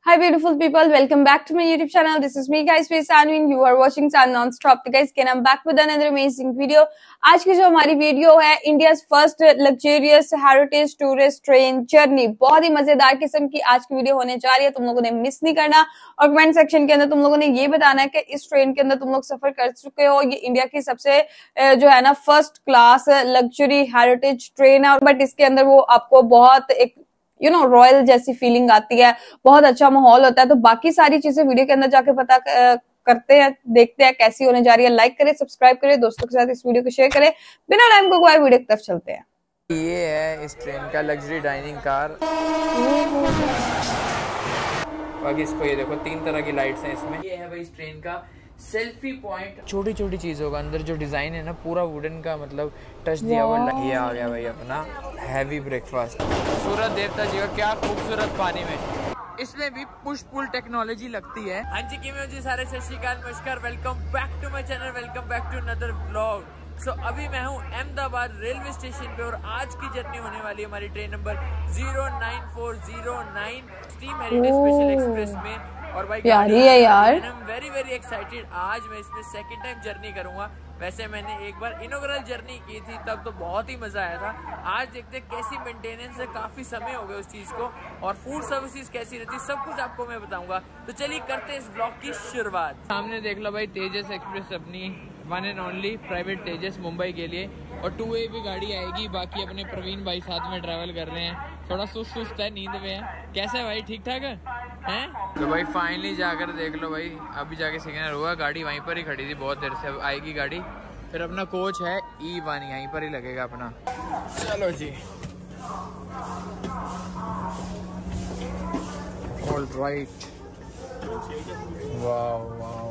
Hi beautiful people, welcome back to my YouTube channel. This is me guys, Sanvi and you are watching San Non-Stop. Guys, again I'm back with another amazing video. आज की जो हमारी video है India's first luxurious heritage tourist train journey, बहुत ही मजेदार किस्म की आज की वीडियो होने जा रही है। तुम लोगों ने मिस नहीं करना और कमेंट सेक्शन के अंदर तुम लोगों ने ये बताना है कि इस ट्रेन के अंदर तुम लोग सफर कर चुके हो। ये इंडिया की सबसे जो है ना first class luxury heritage train है, बट इसके अंदर वो आपको बहुत एक रॉयल जैसी फीलिंग आती है, बहुत अच्छा माहौल होता है। तो बाकी सारी चीजें वीडियो के अंदर जाके पता करते हैं, देखते हैं कैसी होने जा रही है। लाइक करें, सब्सक्राइब करें, दोस्तों के साथ इस वीडियो को शेयर करें। बिना टाइम को कोई वीडियो की तरफ चलते हैं। ये है इस ट्रेन का लग्जरी डाइनिंग कार। बाकी इसको ये देखो 3 तरह की लाइट्स हैं इसमें। ये है भाई इस ट्रेन का सेल्फी पॉइंट। छोटी छोटी चीजों का अंदर जो डिजाइन है ना पूरा वुडन का मतलब टच दिया हुआ। ये आ गया भाई अपना हैवी ब्रेकफास्ट। सूरज देवता जी का क्या खूबसूरत पानी में, इसमें भी पुश पुल टेक्नोलॉजी लगती है। हाँ जी किमें जी सारे सत श्री अकाल नमस्कार, welcome back to my channel, welcome back to another vlog. So अभी मैं हूँ अहमदाबाद रेलवे स्टेशन पे और आज की जर्नी होने वाली है हमारी train number 09409 steam heritage special express में। और भाई प्यारी है यार, I am very very excited. आज मैं इसमें सेकंड टाइम जर्नी करूंगा। वैसे मैंने एक बार इनॉग्रल जर्नी की थी तब तो बहुत ही मजा आया था। आज देखते हैं कैसी मेंटेनेंस है, काफी समय हो गया उस चीज को, और फूड सर्विसेज कैसी रहती है सब कुछ आपको मैं बताऊंगा। तो चलिए करते हैं इस ब्लॉग की शुरुआत। सामने देख लो भाई तेजस एक्सप्रेस, अपनी one and only private Tejas Mumbai के लिए, और 2A भी गाड़ी आएगी। बाकी अपने प्रवीण भाई साथ में ट्रैवल कर रहे हैं, थोड़ा सुस्त है, नींद में है। कैसा है भाई, ठीक ठाक है? तो भाई फाइनली जाकर देख लो भाई, अभी जाके सिग्नल हुआ, गाड़ी वहीं पर ही खड़ी थी बहुत देर से, अब आएगी गाड़ी। फिर अपना कोच है E1 यहीं पर ही लगेगा अपना। चलो जी, ऑल राइट। वाह वाह,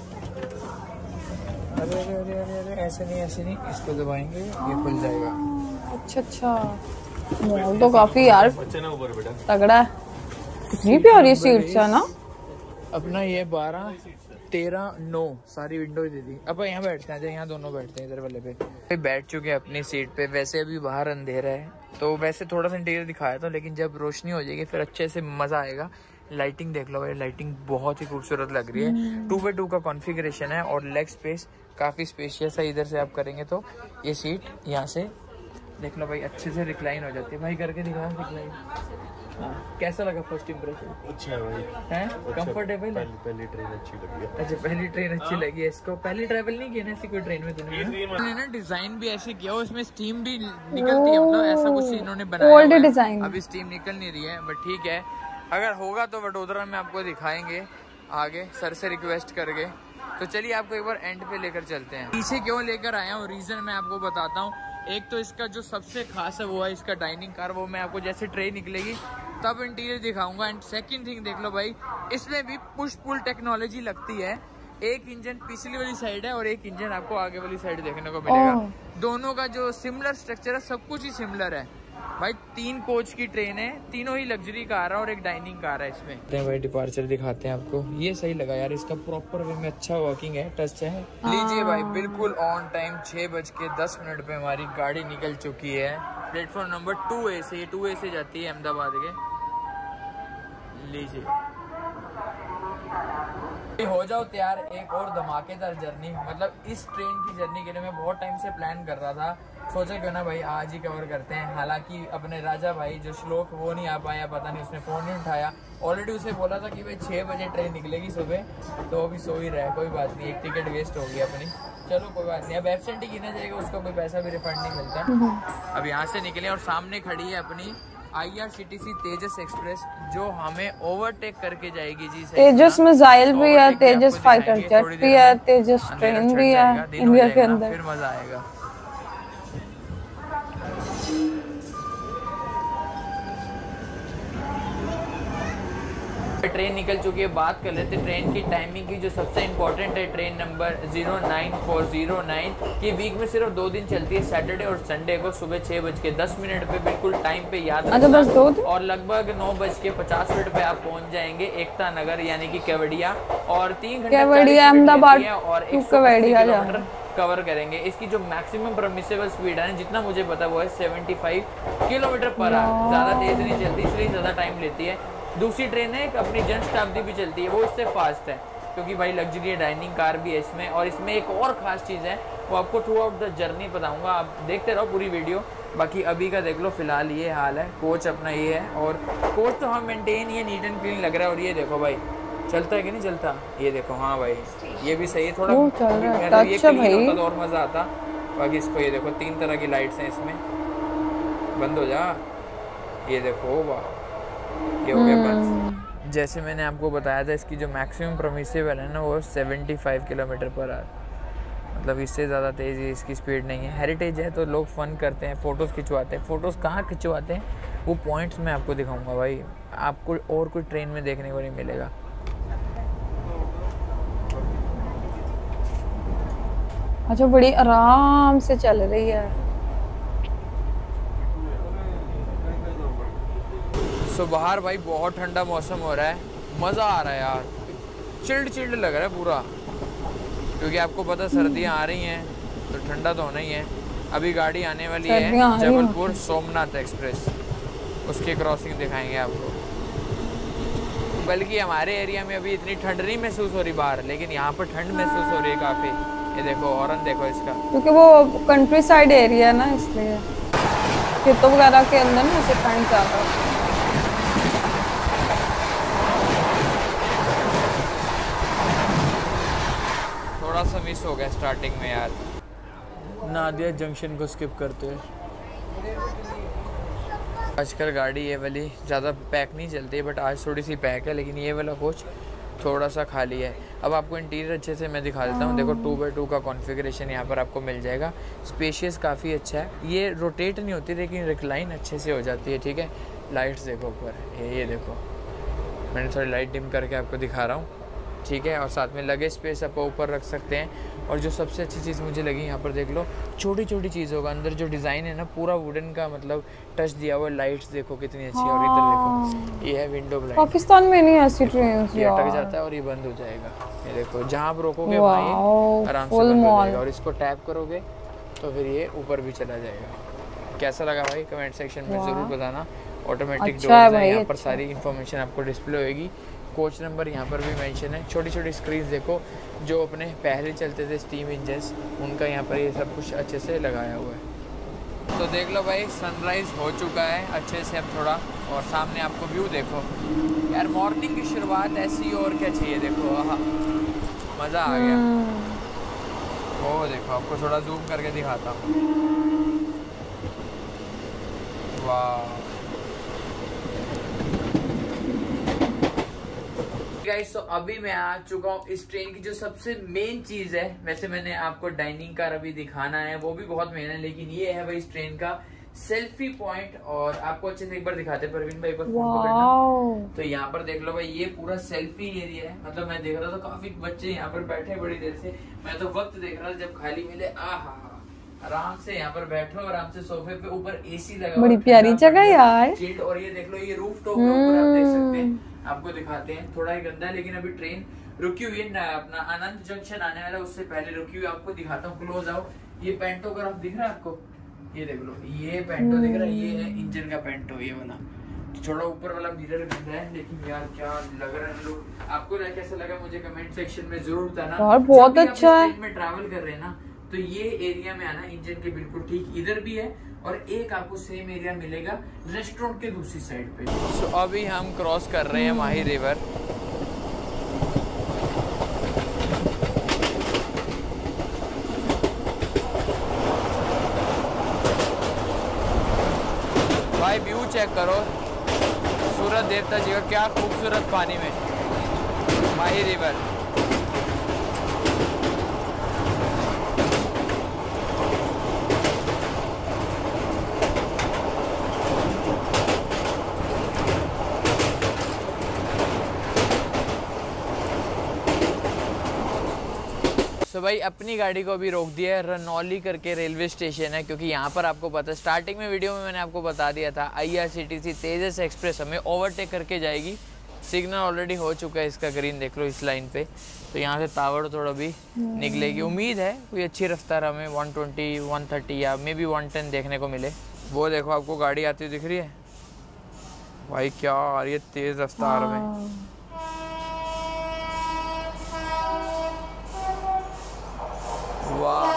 अरे अरे अरे अरे अरे, ऐसे नहीं, इसको दबाएंगे ये खुल जाएगा। अच्छा, माहौल तो काफी यार तगड़ा है। कितनी प्यारी सीट्स है ना। अपना ये 12, 13, 9 सारी विंडो दे दी। अब यहाँ बैठते हैं, यहाँ दोनों बैठते हैं इधर वाले पे। बैठ चुके हैं अपनी सीट पे। वैसे अभी बाहर अंधेरा है तो वैसे थोड़ा सा इंटीरियर दिखाया था, लेकिन जब रोशनी हो जाएगी फिर अच्छे से मजा आएगा। लाइटिंग देख लो भाई, लाइटिंग बहुत ही खूबसूरत लग रही है। 2x2 का कॉन्फ़िगरेशन है और लेग स्पेस काफी स्पेशियस है। इधर से आप करेंगे तो ये सीट यहाँ से देख लो भाई अच्छे से रिक्लाइन हो जाती है। भाई करके दिखा रिक्लाइन। हाँ, कैसा लगा फर्स्ट इंप्रेशन? अच्छा है भाई, है कंफर्टेबल है। पहली ट्रेन अच्छी लगी है। अच्छा पहली ट्रेन अच्छी लगी है इसको। पहली ट्रैवल नहीं किया ना ऐसी कोई ट्रेन में तुमने ना? डिजाइन भी ऐसे किया, उसमें स्टीम भी निकलती है, मतलब ऐसा कुछ इन्होंने बनाया ओल्ड डिजाइन। अभी स्टीम निकल नहीं रही है बट ठीक है, अगर होगा तो वडोदरा में आपको दिखाएंगे आगे, सर से रिक्वेस्ट करके। तो चलिए आपको एक बार एंड पे लेकर चलते हैं। पीछे क्यों लेकर आया हूँ, रीजन मैं आपको बताता हूँ। एक तो इसका जो सबसे खास है वो है इसका डाइनिंग कार, वो मैं आपको जैसे ट्रेन निकलेगी तब इंटीरियर दिखाऊंगा। एंड सेकंड थिंग देख लो भाई, इसमें भी पुश पुल टेक्नोलॉजी लगती है। एक इंजन पिछली वाली साइड है और एक इंजन आपको आगे वाली साइड देखने को मिलेगा। दोनों का जो सिमिलर स्ट्रक्चर है, सब कुछ ही सिमिलर है भाई। 3 कोच की ट्रेन है, तीनों ही लग्जरी कार है और एक डाइनिंग कार है इसमें। भाई डिपार्चर दिखाते हैं आपको, ये सही लगा यार, इसका प्रॉपर वे में अच्छा वर्किंग है, टच है। लीजिए भाई बिल्कुल ऑन टाइम 6:10 पे हमारी गाड़ी निकल चुकी है प्लेटफॉर्म नंबर 2A से। ये 2A से जाती है अहमदाबाद के। लीजिए हो जाओ तैयार, एक और धमाकेदार जर्नी। मतलब इस ट्रेन की जर्नी के लिए मैं बहुत टाइम से प्लान कर रहा था, सोचा क्यों ना भाई आज ही कवर करते हैं। हालांकि अपने राजा भाई जो श्लोक, वो नहीं आ पाया, पता नहीं उसने फोन नहीं उठाया। ऑलरेडी उसे बोला था कि भाई 6 बजे ट्रेन निकलेगी सुबह, तो अभी सो ही रहा है। कोई बात नहीं, एक टिकट वेस्ट हो गई अपनी, चलो कोई बात नहीं। अब एब्सेंट ही गिना जाएगा, उसका कोई पैसा भी रिफंड नहीं मिलता। अब यहाँ से निकले और सामने खड़ी है अपनी IRCTC तेजस एक्सप्रेस, जो हमें ओवरटेक करके जाएगी जी। तेजस मिसाइल भी है, तेजस फाइटर जेट भी है, तेजस ट्रेन भी है इंडिया के अंदर। फिर मजा आएगा। ट्रेन निकल चुकी है। बात कर लेते हैं ट्रेन की टाइमिंग की, जो सबसे इम्पोर्टेंट है। ट्रेन नंबर 09409 की वीक में सिर्फ 2 दिन चलती है, सैटरडे और संडे को सुबह 6:10 पे बिल्कुल टाइम पे, याद रखना। और लगभग 9:50 पे आप पहुंच जाएंगे एकता नगर यानी कि केवड़िया, और 3 घंटे अहमदाबाद और 180 किलोमीटर कवर करेंगे। इसकी जो मैक्सिमम परमिसेबल स्पीड है जितना मुझे पता वो है 75 किलोमीटर पर आवर। ज़्यादा तेज नहीं चलती, इसलिए ज़्यादा टाइम लेती है। दूसरी ट्रेन है एक अपनी जन शताब्दी भी चलती है, वो इससे फास्ट है क्योंकि भाई लग्जरी डाइनिंग कार भी है इसमें। और इसमें एक और ख़ास चीज़ है, वो आपको थ्रू आउट द जर्नी बताऊंगा, आप देखते रहो पूरी वीडियो। बाकी अभी का देख लो, फिलहाल ये हाल है। कोच अपना ये है, और कोच तो हम मेंटेन, ये नीट एंड क्लीन लग रहा है। और ये देखो भाई चलता है कि नहीं चलता, ये देखो। हाँ भाई ये भी सही है, थोड़ा मतलब ये क्लीन होता तो और मज़ा आता। बाकी इसको ये देखो 3 तरह की लाइट्स हैं इसमें, बंद हो जा, ये देखो वाह, ये हो गया बंद। जैसे मैंने आपको बताया था, इसकी जो मैक्सिमम परमिसिबल है ना वो 75 किलोमीटर पर आवर, मतलब इससे ज़्यादा तेज़ इसकी स्पीड नहीं है। हेरिटेज है तो लोग फ़न करते हैं, फ़ोटोज़ खिंचवाते हैं। फ़ोटोज़ कहाँ खिंचवाते हैं वो पॉइंट्स मैं आपको दिखाऊंगा भाई, आपको और कोई ट्रेन में देखने को नहीं मिलेगा। अच्छा, बड़ी आराम से चल रही है। सो बाहर भाई बहुत ठंडा मौसम हो रहा है, मज़ा आ रहा है यार, चिल्ड लग रहा है पूरा, क्योंकि आपको पता सर्दियाँ आ रही हैं तो ठंडा तो होना ही है। अभी गाड़ी आने वाली है जबलपुर सोमनाथ एक्सप्रेस, उसकी क्रॉसिंग दिखाएंगे आपको। बल्कि हमारे एरिया में अभी इतनी ठंड नहीं महसूस हो रही बाहर, लेकिन यहाँ पर ठंड महसूस हो रही है काफ़ी। ये देखो हॉर्न देखो इसका, क्योंकि वो कंट्री साइड एरिया है ना, इसलिए खेतों वगैरह के अंदर ना इसे ठंड ज़्यादा। थोड़ा सा मिस हो गया स्टार्टिंग में यार, नादिया जंक्शन को स्किप करते हुए। आजकल गाड़ी ये वाली ज़्यादा पैक नहीं चलती है, बट आज थोड़ी सी पैक है, लेकिन ये वाला कोच थोड़ा सा खाली है। अब आपको इंटीरियर अच्छे से मैं दिखा देता हूँ। देखो 2x2 का कॉन्फ़िगरेशन यहाँ पर आपको मिल जाएगा। स्पेशियस काफ़ी अच्छा है, ये रोटेट नहीं होती लेकिन रिक्लाइन अच्छे से हो जाती है, ठीक है। लाइट्स देखो ऊपर, ये देखो, मैंने थोड़ी लाइट डिम करके आपको दिखा रहा हूँ, ठीक है। और साथ में लगेज स्पेस आप ऊपर रख सकते हैं। और जो सबसे अच्छी चीज़ मुझे लगी यहाँ पर देख लो, छोटी छोटी चीज़ों का अंदर जो डिज़ाइन है ना पूरा वुडन का, मतलब टच दिया हुआ। लाइट्स देखो कितनी अच्छी है। और इधर देखो ये है विंडो ब्लाइंड। पाकिस्तान में नहीं ऐसी ट्रेन, ये अटक जाता है और ये बंद हो जाएगा। ये देखो जहाँ आप रोकोगे वहाँ आराम से बंद हो जाएगा, और इसको टैप करोगे तो फिर ये ऊपर भी चला जाएगा। कैसा लगा भाई कमेंट सेक्शन में ज़रूर बताना। ऑटोमेटिक डोर्स है, यहाँ पर सारी इन्फॉर्मेशन आपको डिस्प्ले होगी। कोच नंबर यहाँ पर भी मेंशन है। छोटी छोटी स्क्रीन देखो, जो अपने पहले चलते थे स्टीम इंजन्स, उनका यहाँ पर ये सब कुछ अच्छे से लगाया हुआ है। तो देख लो भाई सनराइज़ हो चुका है अच्छे से अब थोड़ा, और सामने आपको व्यू देखो यार। मॉर्निंग की शुरुआत ऐसी और क्या चाहिए, देखो हाँ मज़ा आ गया। वो देखो आपको थोड़ा जूम करके दिखाता हूँ, वाह गाइस। तो अभी मैं आ चुका हूँ इस ट्रेन की जो सबसे मेन चीज है। वैसे मैंने आपको डाइनिंग कार अभी दिखाना है, वो भी बहुत मेन है, लेकिन ये है भाई इस ट्रेन का सेल्फी पॉइंट। और आपको अच्छे से एक बार दिखाते हैं परवीन भाई, फोन पकड़ना। तो यहाँ पर देख लो भाई, ये पूरा सेल्फी एरिया है। मतलब मैं देख रहा था काफी बच्चे यहाँ पर बैठे बड़ी देर से, मैं तो वक्त देख रहा था जब खाली मिले। आराम से यहाँ पर बैठो, आराम से सोफे पे, ऊपर एसी लगा, बड़ी प्यारी जगह यार। और ये देख लो ये रूफ टॉप ऊपर आप देख सकते हैं। आपको दिखाते हैं, थोड़ा ही गंदा है लेकिन अभी ट्रेन रुकी हुई है। अपना आनंद जंक्शन आने वाला, उससे पहले रुकी हुई। आपको दिखाता हूँ, क्लोज आओ। ये पेंटोग्राफ दिख रहा है आपको, ये देख लो, ये पेंटो दिख रहा है, ये है इंजन का पेंटो, ये वाला। थोड़ा ऊपर वाला मिरर गंदा है, लेकिन यार क्या लग रहा है लोग। आपको कैसा लगा मुझे कमेंट सेक्शन में जरूर बताना। बहुत अच्छा है। में ट्रैवल कर रहे हैं ना, तो ये एरिया में आना, इंजन के बिल्कुल ठीक इधर भी है, और एक आपको सेम एरिया मिलेगा रेस्टोरेंट के दूसरी साइड पे। तो अभी हम क्रॉस कर रहे हैं माही रिवर। भाई व्यू चेक करो, सूरज देवता जी का क्या खूबसूरत पानी में माही रिवर। तो भाई अपनी गाड़ी को भी रोक दिया है, रनौली करके रेलवे स्टेशन है, क्योंकि यहाँ पर आपको पता है स्टार्टिंग में वीडियो में मैंने आपको बता दिया था IRCTC तेजस एक्सप्रेस हमें ओवरटेक करके जाएगी। सिग्नल ऑलरेडी हो चुका है इसका, ग्रीन देख लो इस लाइन पे। तो यहाँ से तावड़ थोड़ा भी निकलेगी, उम्मीद है कोई अच्छी रफ्तार हमें 120 130 या मे बी 110 देखने को मिले। वो देखो आपको गाड़ी आती हुई दिख रही है, भाई क्या आ रही है तेज रफ्तार में। वाह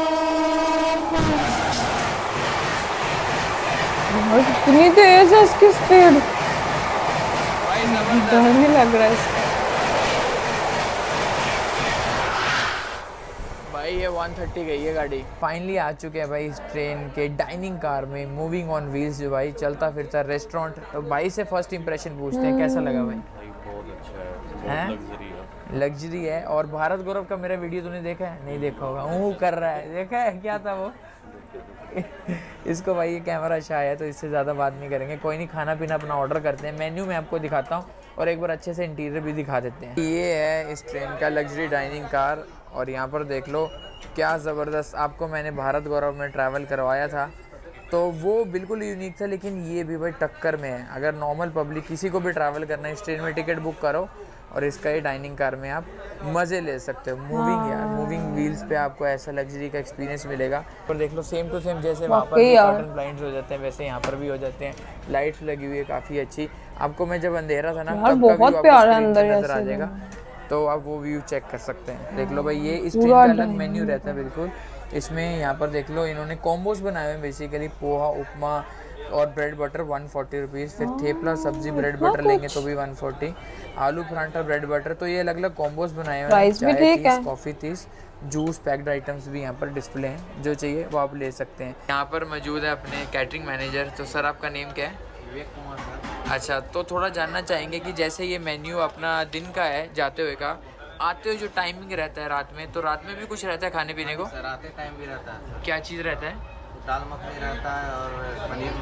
कितनी तेज है इसकी स्पीड, भाई डर नहीं लग रहा है इसका। भाई ये 130 गई है गाड़ी। फाइनली आ चुके हैं भाई इस ट्रेन के डाइनिंग कार में, मूविंग ऑन व्हील्स, जो भाई चलता फिरता रेस्टोरेंट। तो भाई से फर्स्ट इंप्रेशन पूछते हैं, कैसा लगा भाई? बहुत अच्छा है, बहुत लग्जरी है। और भारत गौरव का मेरा वीडियो तूने देखा है? नहीं देखा होगा, ऊँ कर रहा है, देखा है क्या था वो? इसको भाई ये कैमरा अच्छा है तो इससे ज़्यादा बात नहीं करेंगे। कोई नहीं, खाना पीना अपना ऑर्डर करते हैं। मेन्यू में आपको दिखाता हूँ और एक बार अच्छे से इंटीरियर भी दिखा देते हैं। ये है इस ट्रेन का लग्जरी डाइनिंग कार और यहाँ पर देख लो क्या ज़बरदस्त। आपको मैंने भारत गौरव में ट्रैवल करवाया था तो वो बिल्कुल यूनिक था, लेकिन ये भी भाई टक्कर में है। अगर नॉर्मल पब्लिक किसी को भी ट्रैवल करना है, इस ट्रेन में टिकट बुक करो और इसका ये डाइनिंग कार में आप मज़े ले सकते हो। मूविंग यार, मूविंग व्हील्स पे आपको ऐसा लग्जरी का एक्सपीरियंस मिलेगा। पर देख लो सेम टू सेम जैसे वहाँ पर कर्टन ब्लाइंड्स हो जाते हैं वैसे यहाँ पर भी हो जाते हैं। लाइट्स लगी हुई है काफ़ी अच्छी। आपको मैं जब अंधेरा था ना तब बहुत प्यारा अंदर नजर आ जाएगा, तो आप वो व्यू चेक कर सकते हैं। देख लो भाई ये इस ट्रेन का अलग मेन्यू रहता है बिल्कुल। इसमें यहाँ पर देख लो इन्होंने कॉम्बोज बनाए हुए हैं बेसिकली। पोहा, उपमा और ब्रेड बटर 140 रुपीज़। फिर थेपला सब्जी ब्रेड बटर लेंगे तो भी 140। आलू परांठा ब्रेड बटर। तो ये अलग अलग कॉम्बोज बनाए हुए हैं। चाय 30, कॉफ़ी 30, जूस पैक्ड आइटम्स भी यहाँ पर डिस्प्ले हैं, जो चाहिए वो आप ले सकते हैं। यहाँ पर मौजूद है अपने कैटरिंग मैनेजर। तो सर आपका नेम क्या है? विवेक कुमार सर। अच्छा, तो थोड़ा जानना चाहेंगे कि जैसे ये मेन्यू अपना दिन का है जाते हुए का, आते हुए जो टाइमिंग रहता है रात में, तो रात में भी कुछ रहता है खाने पीने को? सर आते टाइम भी रहता है। क्या चीज़ रहता है? दाल मखनी रहता है और पनीर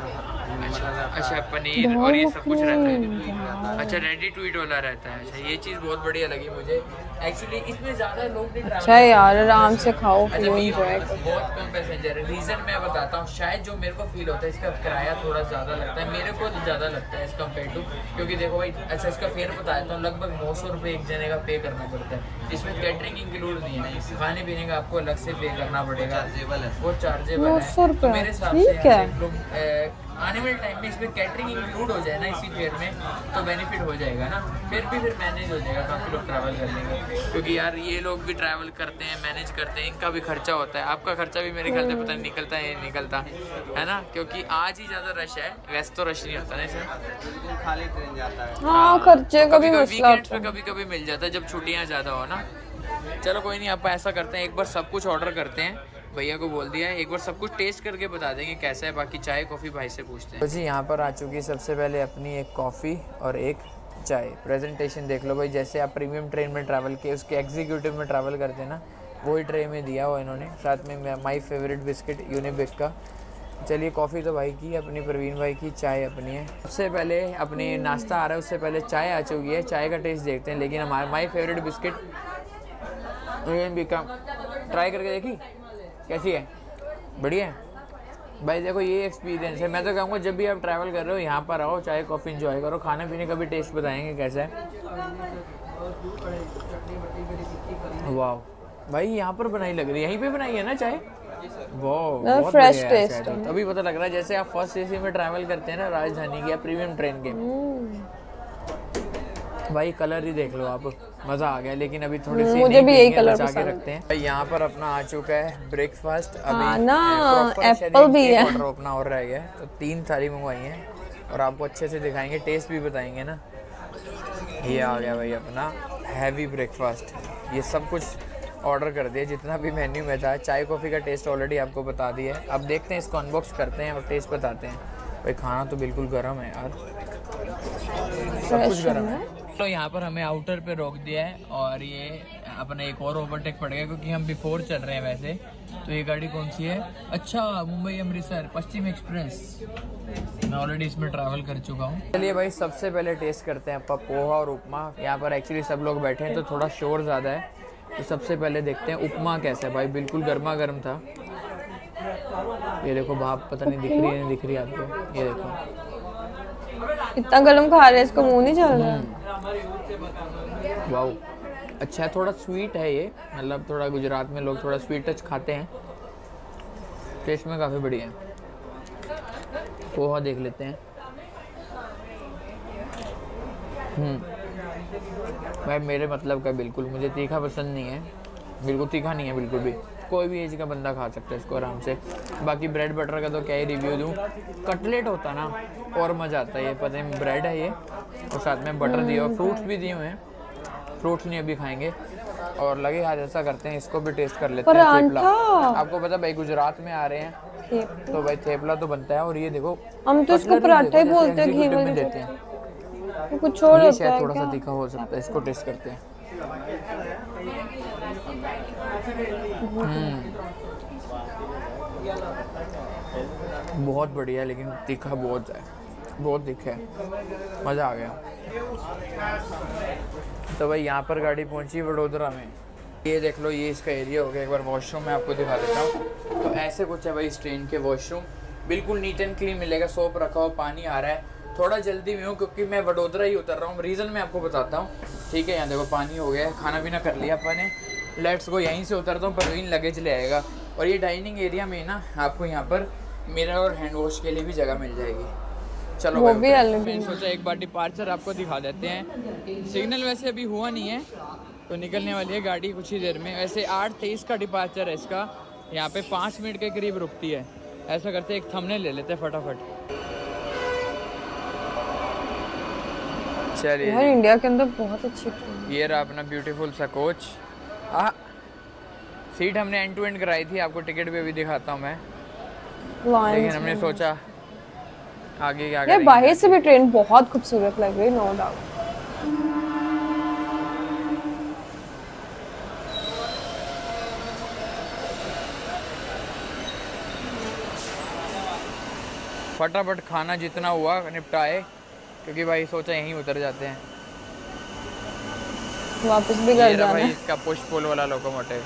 अच्छा पनीर और ये सब कुछ रहता है। अच्छा रेडी टू ईट वाला रहता है। अच्छा ये चीज़ बहुत बढ़िया लगी मुझे एक्चुअली। इसमें ज़्यादा लोग नहीं अच्छा है यार, आराम से खाओ पियो एंजॉय। बहुत कम पैसेंजर है। रीज़न मैं बताता हूँ, शायद जो मेरे को फील होता है इसका किराया थोड़ा ज़्यादा लगता है, मेरे को ज़्यादा लगता है एज़ कम्पेयर टू। क्योंकि देखो भाई, अच्छा इसका फेयर बताया तो लगभग 900 रुपये एक जने का पे करना पड़ता है। इसमें कैटरिंग इंक्लूड नहीं है, खाने पीने का आपको अलग से पे करना पड़ेगा, वो चार्जेबल है। तो मेरे हिसाब से लोग आने वाले टाइम में इसमें कैटरिंग इंक्लूड हो जाए ना इसी फेयर में तो बेनिफिट हो जाएगा ना। फिर मैनेज हो जाएगा, काफ़ी लोग ट्रैवल कर लेंगे। क्योंकि यार ये लोग भी ट्रैवल करते हैं, मैनेज करते हैं, इनका भी खर्चा होता है। आपका खर्चा भी मेरे ख्याल से पता नहीं निकलता है निकलता है ना, क्योंकि आज ही ज़्यादा रश है, वैसे तो रश नहीं होता ना इसमें, खाली ट्रेन जाता है। हाँ खर्चे का भी मसला होता है, कभी कभी मिल जाता है जब छुट्टियाँ ज़्यादा हो ना। चलो कोई नहीं, आप ऐसा करते हैं एक बार सब कुछ ऑर्डर करते हैं। भैया को बोल दिया है, एक बार सब कुछ टेस्ट करके बता देंगे कैसा है। बाकी चाय कॉफ़ी भाई से पूछते हैं। तो जी यहाँ पर आ चुकी सबसे पहले अपनी एक कॉफ़ी और एक चाय। प्रेजेंटेशन देख लो भाई, जैसे आप प्रीमियम ट्रेन में ट्रैवल किए उसके एग्जीक्यूटिव में ट्रैवल करते हैं ना, वही ट्रे में दिया हुआ इन्होंने। साथ में माई फेवरेट बिस्किट यूनिबिक का। चलिए कॉफ़ी तो भाई की अपनी, प्रवीण भाई की, चाय अपनी है। सबसे पहले अपने नाश्ता आ रहा है, उससे पहले चाय आ चुकी है। चाय का टेस्ट देखते हैं, लेकिन हमारा माई फेवरेट बिस्किट यूनिबिक का ट्राई करके देखी कैसी है? बढ़िया है भाई। देखो ये एक्सपीरियंस है, मैं तो कहूँगा जब भी आप ट्रैवल कर रहे हो यहाँ पर आओ, चाय कॉफ़ी एंजॉय करो, खाने पीने का भी टेस्ट बताएंगे कैसा है। वाह भाई, यहाँ पर बनाई लग रही है, यहीं पे बनाई है ना चाय? वाह फ्रेश टेस्ट। अभी पता लग रहा है जैसे आप फर्स्ट एसी में ट्रैवल करते हैं ना राजधानी की या प्रीमियम ट्रेन के। भाई कलर ही देख लो आप, मज़ा आ गया। लेकिन अभी थोड़ी सी मुझे भी यही कलर बचा के रखते हैं। भाई यहाँ पर अपना आ चुका है ब्रेकफास्ट। अभी ना एप्पल भी है, ऑर्डर अपना और रह गया, तो 3 थाली मंगवाई है और आपको अच्छे से दिखाएंगे, टेस्ट भी बताएंगे ना। ये आ गया भाई अपना हैवी ब्रेकफास्ट। ये सब कुछ ऑर्डर कर दिया जितना भी मेन्यू में था। चाय कॉफ़ी का टेस्ट ऑलरेडी आपको बता दिया है। अब देखते हैं इसको अनबॉक्स करते हैं और टेस्ट बताते हैं। भाई खाना तो बिल्कुल गर्म है यार, सब कुछ गर्म है। तो यहाँ पर हमें आउटर पे रोक दिया है और ये अपना एक और ओवरटेक पड़ गया क्योंकि हम बिफोर चल रहे हैं वैसे। तो ये गाड़ी कौन सी है? अच्छा मुंबई अमृतसर पश्चिम एक्सप्रेस। मैं ऑलरेडी इसमें ट्रैवल कर चुका हूँ। चलिए भाई सबसे पहले टेस्ट करते हैं पोहा और उपमा। यहाँ पर एक्चुअली सब लोग बैठे हैं तो थोड़ा शोर ज़्यादा है, तो सबसे पहले देखते हैं उपमा कैसा है। भाई बिल्कुल गर्मा गर्म था। ये देखो भाप, पता नहीं दिख रही है नहीं दिख रही है आपको? ये देखो इतना गरम खा रहे हैं, इसका मुंह नहीं चल रहा है। वाओ अच्छा है, थोड़ा स्वीट है ये, मतलब थोड़ा गुजरात में लोग थोड़ा स्वीट टच खाते हैं। टेस्ट में काफ़ी बढ़िया है। पोहा देख लेते हैं। भाई मेरे मतलब का बिल्कुल, मुझे तीखा पसंद नहीं है, बिल्कुल तीखा नहीं है बिल्कुल भी। कोई भी एज का बंदा खा सकता है इसको आराम से। बाकी ब्रेड बटर का तो क्या ही रिव्यू दूँ, कटलेट होता ना और मज़ा आता है। ये पता नहीं ब्रेड है ये, और साथ में बटर दिया और फ्रूट्स भी दिए हुए हैं। फ्रूट्स नहीं अभी खाएंगे, और लगे आज ऐसा करते हैं इसको भी टेस्ट कर लेते हैं। थेपला आपको पता भाई गुजरात में आ रहे हैं तो भाई थेपला तो बनता है। और ये देखो हम तो इसको पराठे बोलते हैं, घी में देते हैं, कुछ और होता है, शायद थोड़ा सा तीखा हो सकता है। इसको टेस्ट करते हैं। बहुत बढ़िया, लेकिन तीखा बहुत है, बहुत तीखा है, मज़ा आ गया। तो भाई यहाँ पर गाड़ी पहुँची वडोदरा में। ये देख लो, ये इसका एरिया हो गया। एक बार वॉशरूम मैं आपको दिखा देता हूँ। तो ऐसे कुछ है भाई इस ट्रेन के वॉशरूम, बिल्कुल नीट एंड क्लीन मिलेगा। सोप रखा हुआ, पानी आ रहा है। थोड़ा जल्दी में हूँ क्योंकि मैं वडोदरा ही उतर रहा हूँ। रीज़न मैं आपको बताता हूँ, ठीक है। यहाँ देखो पानी हो गया है, खाना पीना कर लिया अपन ने। लेट्स गो, यहीं से उतरता हूँ। परवीन लगेज ले आएगा। और ये डाइनिंग एरिया में ना आपको यहाँ पर मिरर और हैंड वॉश के लिए भी जगह मिल जाएगी। चलो वो भी मैंने सोचा एक बार डिपार्चर आपको दिखा देते हैं। सिग्नल वैसे अभी हुआ नहीं है तो निकलने वाली है गाड़ी कुछ ही देर में। वैसे 8:23 का डिपार्चर है इसका। यहाँ पे 5 मिनट के करीब रुकती है। ऐसा करते एक थंबनेल ले लेते हैं फटाफट। चलिए यार इंडिया के अंदर बहुत अच्छी ट्रेन। ये रहा अपना ब्यूटीफुल सा कोच। सीट हमने एंड टू एंड कराई थी, आपको टिकट पे भी दिखाता हूँ मैं। लेकिन हमने सोचा आगे क्या करेंगे। बाहर से भी ट्रेन बहुत खूबसूरत लग रही है, नो डाउट। फटाफट खाना जितना हुआ निपटाए, क्योंकि भाई सोचा यहीं उतर जाते हैं, वापस भी घर जाना भाई। इसका पुश पुल वाला लोकोमोटिव।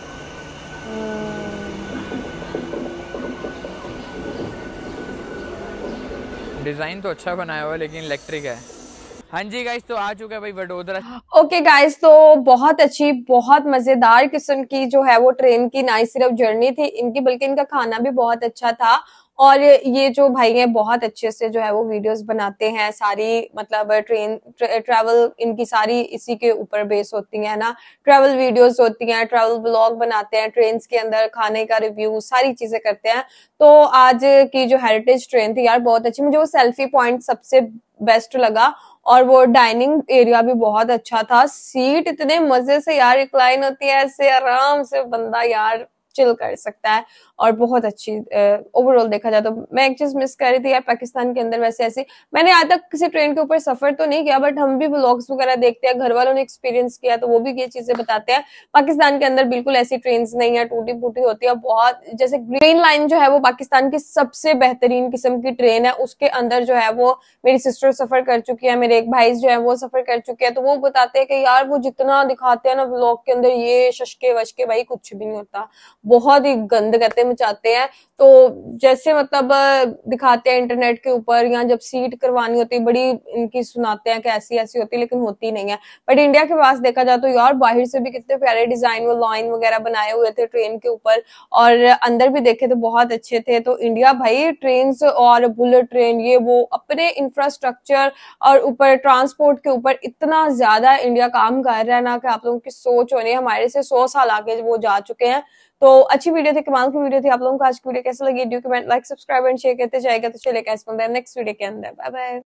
डिजाइन तो अच्छा बनाया हुआ है, लेकिन इलेक्ट्रिक है। हाँ जी गाइस, तो आ चुका है भाई वडोदरा। ओके गाइस, तो बहुत अच्छी, बहुत मजेदार किस्म की जो है वो ट्रेन की ना सिर्फ जर्नी थी इनकी, बल्कि इनका खाना भी बहुत अच्छा था। और ये जो भाई हैं बहुत अच्छे से जो है वो वीडियोस बनाते हैं सारी, मतलब ट्रेन ट्रैवल इनकी सारी इसी के ऊपर बेस होती है ना। ट्रैवल वीडियोस होती हैं, ट्रैवल ब्लॉग बनाते हैं, ट्रेन के अंदर खाने का रिव्यू, सारी चीजें करते हैं। तो आज की जो हेरिटेज ट्रेन थी यार बहुत अच्छी, मुझे वो सेल्फी पॉइंट सबसे बेस्ट लगा। और वो डाइनिंग एरिया भी बहुत अच्छा था। सीट इतने मजे से यार रिक्लाइन होती है, ऐसे आराम से बंदा यार चिल कर सकता है। और बहुत अच्छी ओवरऑल देखा जाए तो। मैं एक चीज मिस कर रही थी यार, पाकिस्तान के अंदर वैसे ऐसी मैंने आज तक किसी ट्रेन के ऊपर सफर तो नहीं किया, बट हम भी व्लॉग्स वगैरह देखते हैं, घर वालों ने एक्सपीरियंस किया तो वो भी ये चीजें बताते हैं। पाकिस्तान के अंदर बिल्कुल ऐसी ट्रेन नहीं है, टूटी फूटी होती है बहुत। जैसे ग्रीन लाइन जो है वो पाकिस्तान की सबसे बेहतरीन किस्म की ट्रेन है, उसके अंदर जो है वो मेरी सिस्टर सफर कर चुकी है, मेरे एक भाई जो है वो सफर कर चुके हैं। तो वो बताते हैं कि यार वो जितना दिखाते हैं ना व्लॉग के अंदर, ये शशके वशके भाई कुछ भी नहीं होता, बहुत ही गंद कहते मचाते हैं। तो जैसे मतलब दिखाते हैं इंटरनेट के ऊपर, या जब सीट करवानी होती है बड़ी इनकी सुनाते हैं कि ऐसी ऐसी होती है, लेकिन होती नहीं है। बट इंडिया के पास देखा जाए तो यार बाहर से भी कितने प्यारे डिजाइन वो लाइन वगैरह बनाए हुए थे ट्रेन के ऊपर, और अंदर भी देखे तो बहुत अच्छे थे। तो इंडिया भाई ट्रेन और बुलेट ट्रेन ये वो अपने इंफ्रास्ट्रक्चर और ऊपर ट्रांसपोर्ट के ऊपर इतना ज्यादा इंडिया काम कर रहा है ना, कि आप लोगों की सोच होनी हमारे से 100 साल आगे वो जा चुके हैं। तो अच्छी वीडियो थी, कमाल की वीडियो थी। आप लोगों को आज की वीडियो कैसे लगी? Do comment, like, subscribe and share करते जाएगा। तो चले नेक्स्ट वीडियो के अंदर, बाय बाय।